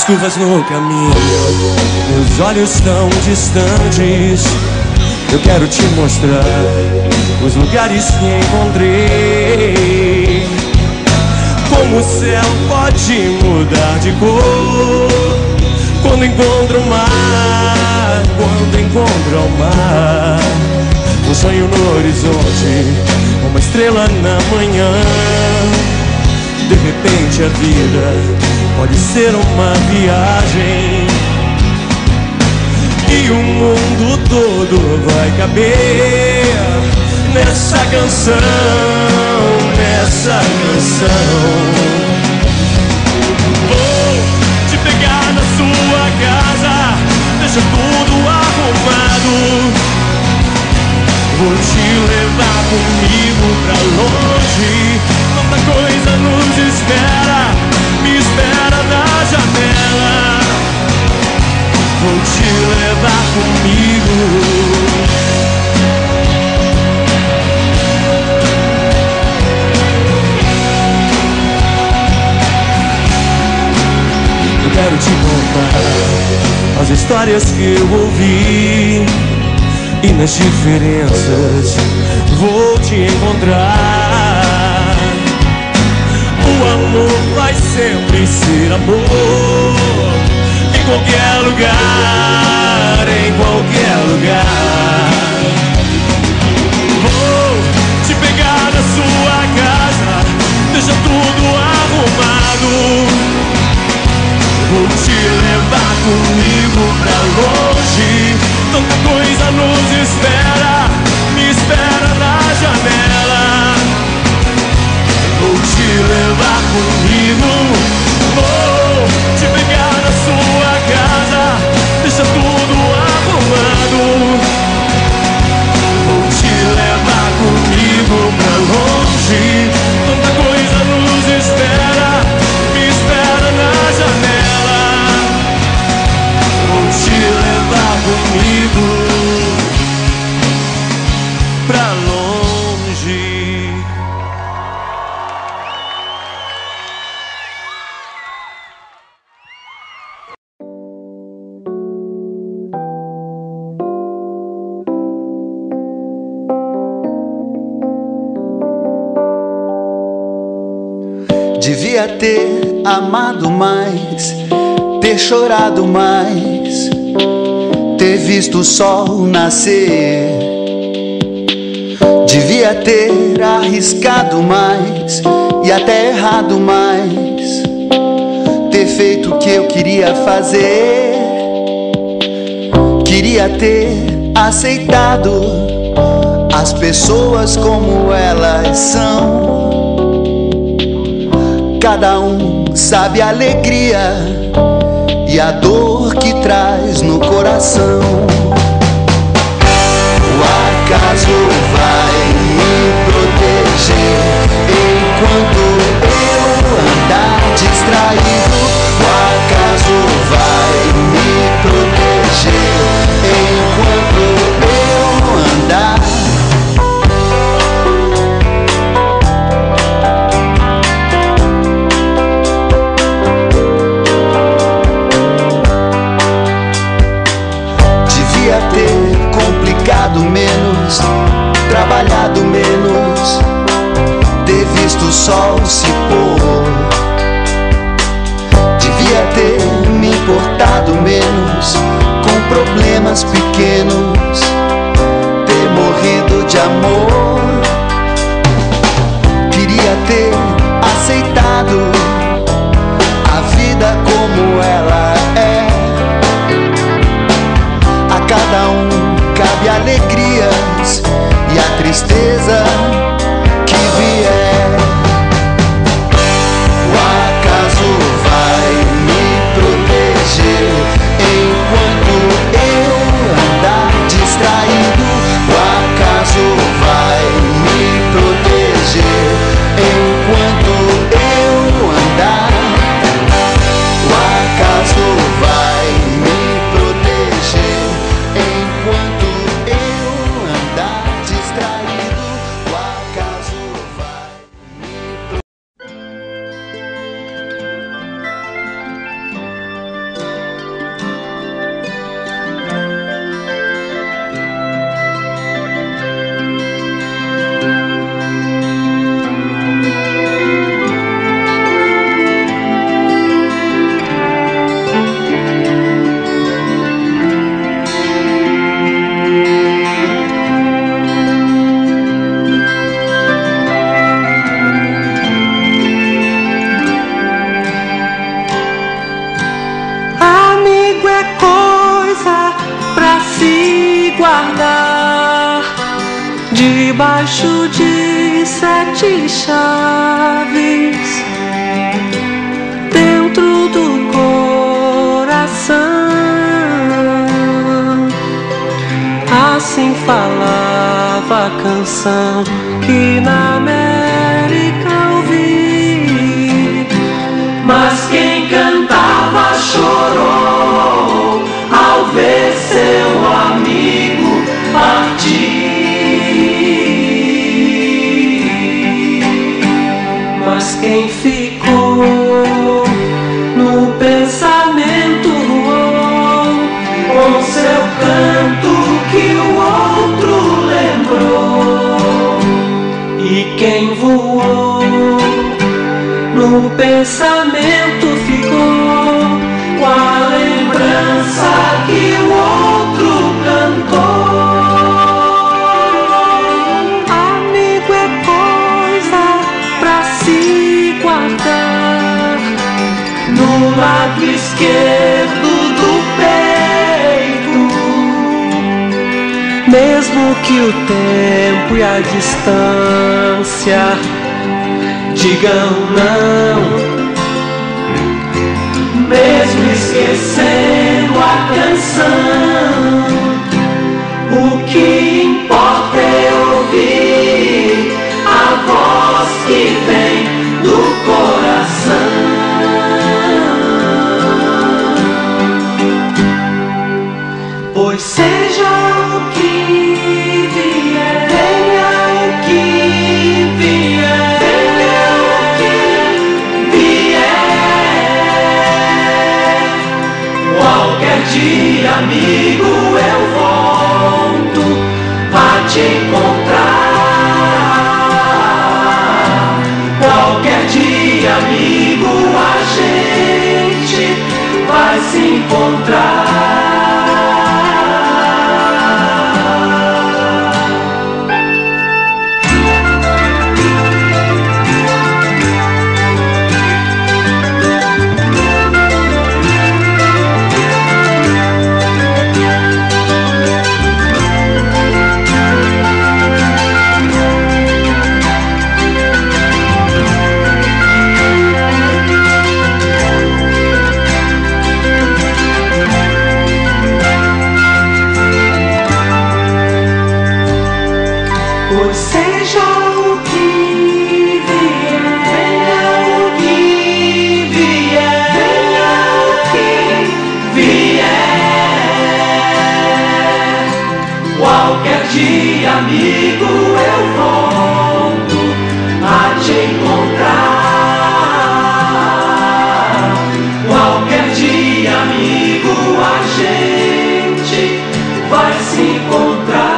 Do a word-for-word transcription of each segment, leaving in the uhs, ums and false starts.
as curvas no caminho, meus olhos tão distantes. Eu quero te mostrar os lugares que encontrei. Como o céu pode mudar de cor quando encontra o mar, quando encontra o mar. Um sonho no horizonte, uma estrela na manhã. De repente a vida pode ser uma viagem e o mundo todo vai caber nessa canção, nessa canção. Vou te pegar na sua casa, deixa tudo arrumado. Vou te levar comigo pra longe, tanta coisa nos espera, me espera na janela. Vou te levar comigo. Eu quero te contar as histórias que eu ouvi, e nas diferenças vou te encontrar. O amor vai sempre ser amor, em qualquer lugar, em qualquer lugar. Vou te pegar na sua casa, deixa tudo arrumado. Vou te levar comigo pra longe, tanta coisa nos espera, me espera na janela. Vou te levar comigo, vou te pegar na sua casa, deixa tudo arrumado. Vou te levar comigo pra longe, tanta coisa nos espera, me espera na janela. Vou te levar comigo pra longe. Devia ter amado mais, ter chorado mais, ter visto o sol nascer. Devia ter arriscado mais e até errado mais, ter feito o que eu queria fazer. Queria ter aceitado as pessoas como elas são. Cada um sabe a alegria e a dor que traz no coração. O acaso vai me proteger enquanto eu andar distraído. O acaso vai me proteger enquanto eu andar. Menos, trabalhado menos, ter visto o sol se pôr. Devia ter me importado menos com problemas pequenos, ter morrido de amor. Queria ter aceitado a vida como ela é. A cada um cabe alegrias e a tristeza que vier. O acaso vai me proteger enquanto eu andar distraído. O acaso vai me proteger enquanto eu andar. O acaso vai me proteger enquanto eu andar distraído. é coisa pra se guardar debaixo de sete chaves, dentro do coração. Assim falava a canção que na América ouvi. Mas quem cantava chorou ao ver seu amigo partir. Mas quem ficou no pensamento com seu canto que o outro lembrou. E quem voou no pensamento ficou com a lembrança que o outro cantou. Amigo é coisa pra se guardar no lado esquerdo do peito, mesmo que o tempo e a distância digam não, mesmo esquecendo a canção, o que importa é ouvir a voz que vem do coração. Pois seja o que vier, venha o que vier, venha o que vier. Qualquer dia, amigo, eu volto a te encontrar. Qualquer dia, amigo, a gente vai se encontrar. Pois seja o que vier, venha o que vier, venha o que vier. Qualquer dia, amigo, eu volto a te encontrar. Qualquer dia, amigo, a gente vai se encontrar.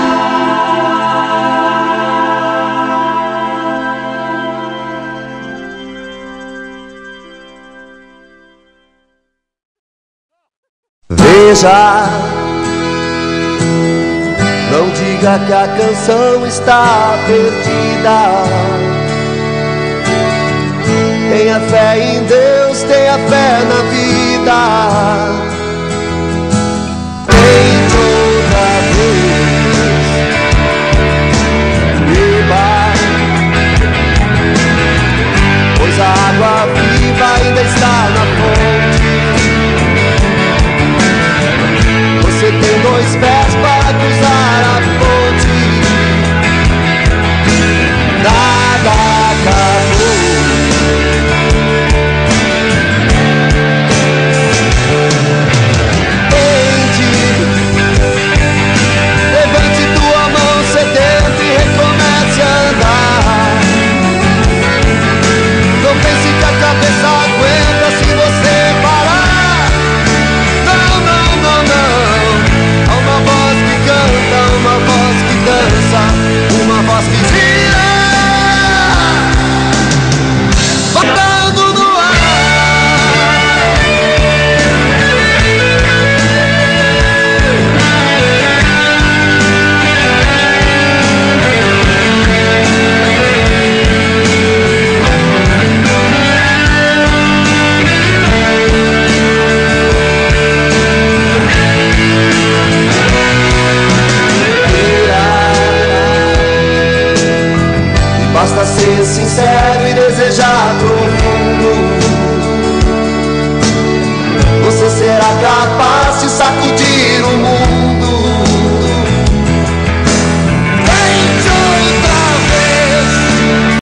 Veja, não diga que a canção está perdida. Tenha fé em Deus, tenha fé na vida.